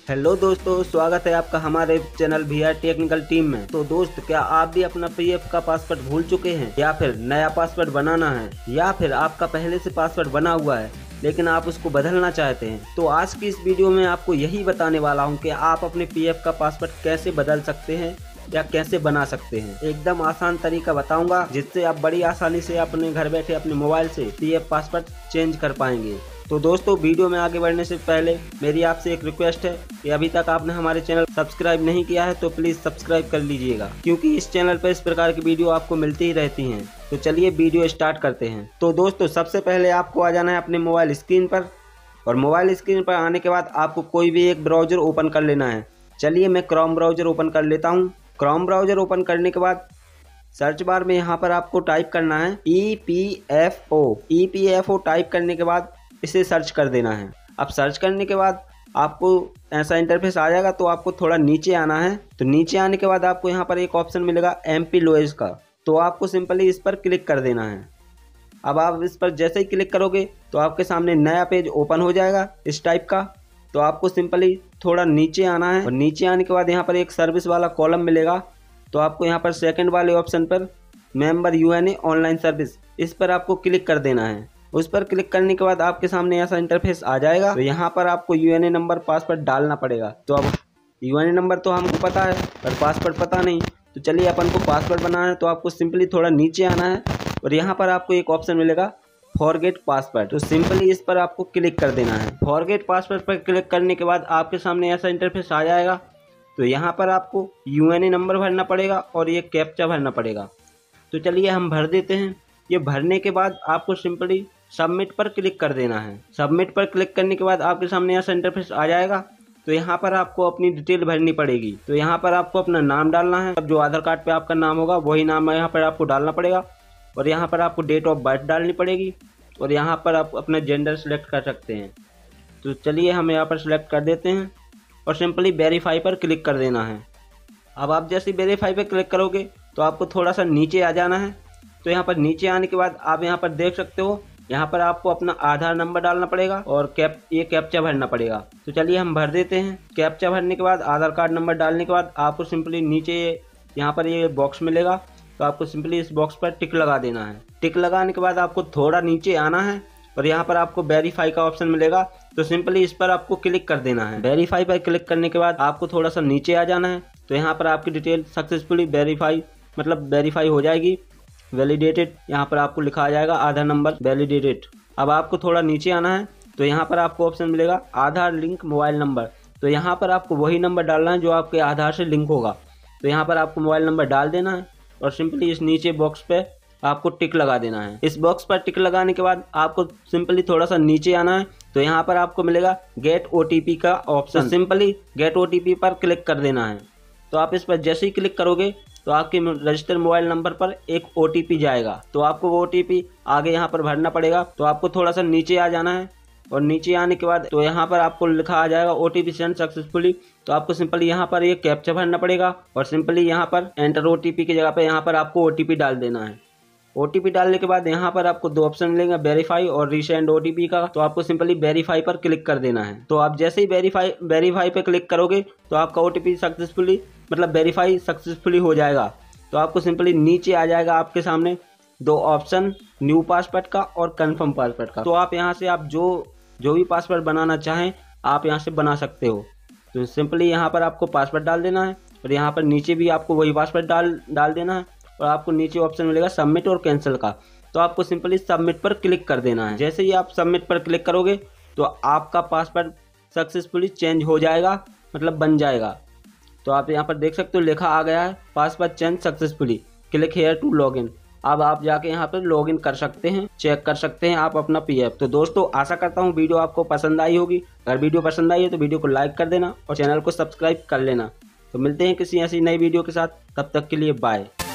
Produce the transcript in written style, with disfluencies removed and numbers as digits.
Hello दोस्तों, स्वागत है आपका हमारे चैनल VR टेक्निकल टीम में। तो दोस्त, क्या आप भी अपना PF का पासवर्ड भूल चुके हैं या फिर नया पासवर्ड बनाना है या फिर आपका पहले से पासवर्ड बना हुआ है लेकिन आप उसको बदलना चाहते हैं? तो आज की इस वीडियो में आपको यही बताने वाला हूं कि आप अपने PF का पासवर्ड कैसे बदल सकते हैं या कैसे बना सकते हैं। एकदम आसान तरीका बताऊंगा जिससे आप बड़ी आसानी से अपने घर बैठे अपने मोबाइल से PF पासवर्ड चेंज कर पाएंगे। तो दोस्तों, वीडियो में आगे बढ़ने से पहले मेरी आपसे एक रिक्वेस्ट है कि अभी तक आपने हमारे चैनल सब्सक्राइब नहीं किया है तो प्लीज़ सब्सक्राइब कर लीजिएगा, क्योंकि इस चैनल पर इस प्रकार की वीडियो आपको मिलती ही रहती हैं। तो चलिए वीडियो स्टार्ट करते हैं। तो दोस्तों, सबसे पहले आपको आ जाना है अपने मोबाइल स्क्रीन पर, और मोबाइल स्क्रीन पर आने के बाद आपको कोई भी एक ब्राउज़र ओपन कर लेना है। चलिए मैं क्रोम ब्राउज़र ओपन कर लेता हूँ। क्रोम ब्राउज़र ओपन करने के बाद सर्च बार में यहाँ पर आपको टाइप करना है EPFO टाइप करने के बाद इसे सर्च कर देना है। अब सर्च करने के बाद आपको ऐसा इंटरफेस आ जाएगा। तो आपको थोड़ा नीचे आना है। तो नीचे आने के बाद आपको यहाँ पर एक ऑप्शन मिलेगा MP लोएज का, तो आपको सिंपली इस पर क्लिक कर देना है। अब आप इस पर जैसे ही क्लिक करोगे तो आपके सामने नया पेज ओपन हो जाएगा इस टाइप का। तो आपको सिंपली थोड़ा नीचे आना है, और नीचे आने के बाद यहाँ पर एक सर्विस वाला कॉलम मिलेगा। तो आपको यहाँ पर सेकंड वाले ऑप्शन पर मेंबर UNA ऑनलाइन सर्विस, इस पर आपको क्लिक कर देना है। उस पर क्लिक करने के बाद आपके सामने ऐसा इंटरफेस आ जाएगा। तो यहाँ पर आपको UNA नंबर पासवर्ड डालना पड़ेगा। तो अब UNA नंबर तो हमको पता है पर पासवर्ड पता नहीं। तो चलिए अपन को पासवर्ड बनाना है। तो आपको सिंपली थोड़ा नीचे आना है, और यहाँ पर आपको एक ऑप्शन मिलेगा फॉरगेट पासवर्ड। तो सिंपली इस पर आपको क्लिक कर देना है। फॉरगेट पासवर्ड पर क्लिक करने के बाद आपके सामने ऐसा इंटरफेस आ जाएगा। तो यहाँ पर आपको UNA नंबर भरना पड़ेगा और ये कैप्चा भरना पड़ेगा। तो चलिए हम भर देते हैं। ये भरने के बाद आपको सिंपली सबमिट पर क्लिक कर देना है। सबमिट पर क्लिक करने के बाद आपके सामने ऐसा इंटरफेस आ जाएगा। तो यहाँ पर आपको अपनी डिटेल भरनी पड़ेगी। तो यहाँ पर आपको अपना नाम डालना है। अब जो आधार कार्ड पे आपका नाम होगा वही नाम यहाँ पर आपको डालना पड़ेगा, और यहाँ पर आपको डेट ऑफ बर्थ डालनी पड़ेगी, और यहाँ पर आप अपना जेंडर सेलेक्ट कर सकते हैं। तो चलिए हम यहाँ पर सेलेक्ट कर देते हैं, और सिंपली वेरीफाई पर क्लिक कर देना है। अब आप जैसे वेरीफाई पर क्लिक करोगे तो आपको थोड़ा सा नीचे आ जाना है। तो यहाँ पर नीचे आने के बाद आप यहाँ पर देख सकते हो, यहाँ पर आपको अपना आधार नंबर डालना पड़ेगा और ये कैप्चा भरना पड़ेगा। तो चलिए हम भर देते हैं। कैप्चा भरने के बाद आधार कार्ड नंबर डालने के बाद आपको सिंपली नीचे यहाँ पर ये बॉक्स मिलेगा। तो आपको सिंपली इस बॉक्स पर टिक लगा देना है। टिक लगाने के बाद आपको थोड़ा नीचे आना है, और यहाँ पर आपको वेरीफाई का ऑप्शन मिलेगा। तो सिंपली इस पर आपको क्लिक कर देना है। वेरीफाई पर क्लिक करने के बाद आपको थोड़ा सा नीचे आ जाना है। तो यहाँ पर आपकी डिटेल सक्सेसफुली वेरीफाई हो जाएगी। वैलिडेटेड यहाँ पर आपको लिखा आ जाएगा आधार नंबर वैलिडेटेड। अब आपको थोड़ा नीचे आना है। तो यहाँ पर आपको ऑप्शन मिलेगा आधार लिंक मोबाइल नंबर। तो यहाँ पर आपको वही नंबर डालना है जो आपके आधार से लिंक होगा। तो यहाँ पर आपको मोबाइल नंबर डाल देना है, और सिंपली इस नीचे बॉक्स पे आपको टिक लगा देना है। इस बॉक्स पर टिक लगाने के बाद आपको सिंपली थोड़ा सा नीचे आना है। तो यहाँ पर आपको मिलेगा गेट OTP का ऑप्शन। तो सिंपली गेट OTP पर क्लिक कर देना है। तो आप इस पर जैसे ही क्लिक करोगे तो आपके रजिस्टर्ड मोबाइल नंबर पर एक OTP जाएगा। तो आपको वो OTP आगे यहाँ पर भरना पड़ेगा। तो आपको थोड़ा सा नीचे आ जाना है, और नीचे आने के बाद तो यहाँ पर आपको लिखा आ जाएगा OTP सेंड सक्सेसफुली। तो आपको सिंपली यहाँ पर एक कैप्चा भरना पड़ेगा, और सिंपली यहाँ पर एंटर OTP की जगह पे यहाँ पर आपको OTP डाल देना है। OTP डालने के बाद यहाँ पर आपको दो ऑप्शन मिलेंगे, वेरीफाई और रीसेंड OTP का। तो आपको सिंपली वेरीफाई पर क्लिक कर देना है। तो आप जैसे ही वेरीफाई पे क्लिक करोगे तो आपका OTP सक्सेसफुली वेरीफाई सक्सेसफुली हो जाएगा। तो आपको सिंपली नीचे आ जाएगा आपके सामने दो ऑप्शन, न्यू पासवर्ड का और कन्फर्म पासवर्ड का। तो आप यहाँ से आप जो भी पासवर्ड बनाना चाहें आप यहाँ से बना सकते हो। तो सिंपली यहाँ पर आपको पासवर्ड डाल देना है, और यहाँ पर नीचे भी आपको वही पासवर्ड डाल देना है, और आपको नीचे ऑप्शन मिलेगा सबमिट और कैंसिल का। तो आपको सिंपली सबमिट पर क्लिक कर देना है। जैसे ही आप सबमिट पर क्लिक करोगे तो आपका पासवर्ड सक्सेसफुली चेंज हो जाएगा, बन जाएगा। तो आप यहाँ पर देख सकते हो लिखा आ गया है password change successfully, click here to login. अब आप जाके यहाँ पर लॉगिन कर सकते हैं, चेक कर सकते हैं आप अपना PF। तो दोस्तों, आशा करता हूँ वीडियो आपको पसंद आई होगी। अगर वीडियो पसंद आई है तो वीडियो को लाइक कर देना और चैनल को सब्सक्राइब कर लेना। तो मिलते हैं किसी ऐसी नई वीडियो के साथ, तब तक के लिए बाय।